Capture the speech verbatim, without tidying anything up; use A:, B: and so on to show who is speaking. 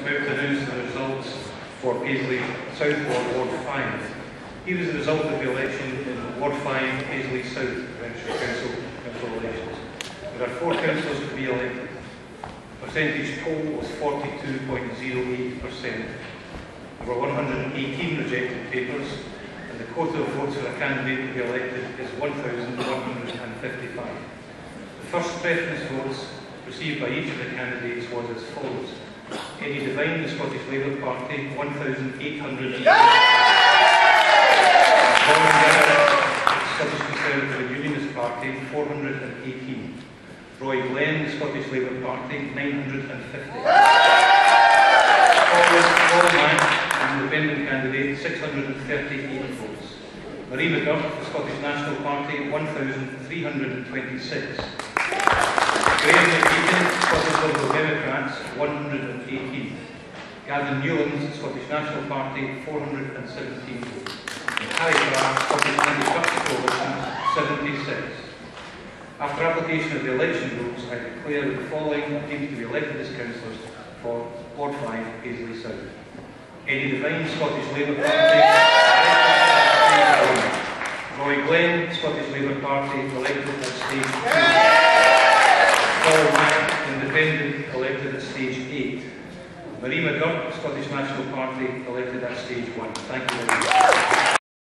A: about to announce the results for Paisley South Ward, Ward five. Here is the result of the election in Ward five, Paisley South, Provincial Council, Council elections. There are four councillors to be elected. Percentage poll was forty-two point zero eight percent. There were one hundred eighteen rejected papers, and the quota of votes for a candidate to be elected is one thousand one hundred fifty-five. The first preference votes received by each of the candidates was as follows. Eddie Devine, the Scottish Labour Party, one thousand eight hundred. Gordon Garrett, the Scottish Conservative and Unionist Party, four hundred eighteen. Roy Glenn, the Scottish Labour Party, nine hundred fifty. Paul Mack, an independent candidate, six hundred thirty-eight votes. Marie McGurk, the Scottish National Party, one thousand three hundred twenty-six. Graham McEakin, Scottish Liberal Democrats, one hundred eighteen. Gavin Newlands, Scottish National Party, four hundred seventeen votes. Harry Clark, Scottish Anti-Corruption Coalition, seventy-six. After application of the election rules, I declare that the following are deemed to be elected as councillors for Ward five, Paisley South. Eddie Devine, Scottish Labour Party, Roy Glenn, Scottish Labour Party, elected at stage two. Paul Mack, Independent, elected at stage eight. Marie McGurk, Scottish National Party, elected at stage one. Thank you very much.